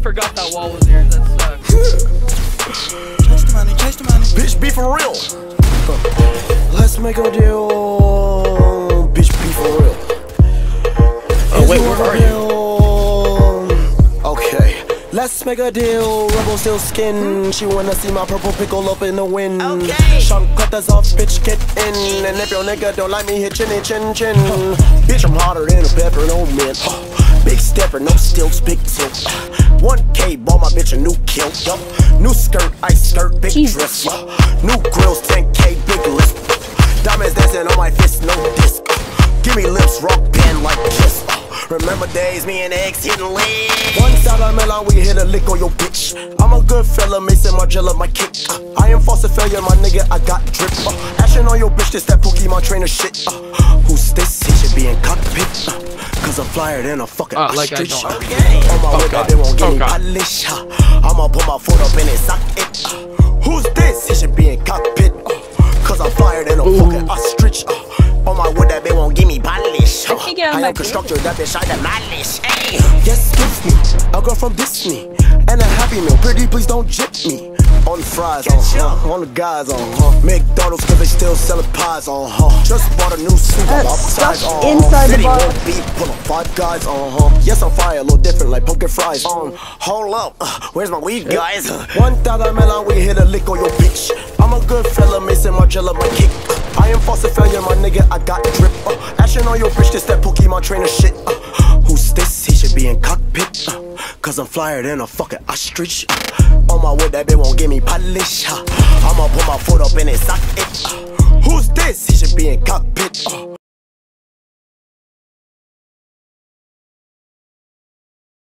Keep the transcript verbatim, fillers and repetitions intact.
forgot that wall was there. That sucks. Chase the money, chase the money. Bitch, be for real. Let's make a deal. Bitch, be for real. Oh, wait, where are you? Okay. Let's make a deal, rebel still skin. She wanna see my purple pickle up in the wind. Okay. Sean cut us off, bitch, get in. And if your nigga don't like me, hit chinny chin chin. Bitch, I'm hotter than a pepper, no mint. Big stepper, no stilts, big tilt. one K, bought my bitch a new kilt. New skirt, ice skirt, big Jesus. dress. New grills, ten K, big list. Diamonds dancing on my fist, no disc. Give me lips, rock band like Kiss. Remember days, me and X hitting lean. One side of melon, we hit a lick on your bitch. I'm a good fella, Mason Margiela, my kick. Uh, I am false failure, my nigga, I got drip. Uh, action on your bitch, this that Pokemon trainer shit. Uh, who's this? He should be in cockpit. Uh, Cause I'm flyer than a fucking Uh, like I ostrich. don't. Okay. On my Oh, way, God. they won't give Oh, me God. polish. Uh, I'ma put my foot up in his socket. Uh, who's this? He should be in cockpit. Uh, Cause I'm flyer than a Ooh. fucking ostrich. Uh, on my wood, that they won't give me polish. Uh, I can't get on I my am constructor, that bitch, I demolish. Hey. Uh. Yes, gives me a girl from Disney and a Happy Meal. Pretty, please don't jip me. On the fries, on huh? On the guys, on huh? McDonald's, cause they still selling pies, on huh? Just bought a new suit, I'm That's upside, stuck on inside the City bar. won't be full of five guys, on huh? Yes, I'm fire, a little different, like pumpkin fries. On hold up, uh, where's my weed, guys? One thousand melon, we hit a lick on your bitch. I'm a good fella, Mason Margiela, my kick. I am false failure, my nigga, I got drip. Uh, action on your bitch, this that Pokemon trainer shit. Uh, who's this? He should be in cockpit. Uh, Cause I'm flyer than a fucking ostrich. Uh, on my wood, that bitch won't give me polish. Uh, I'ma put my foot up in his socket. Uh, who's this? He should be in cockpit. Uh,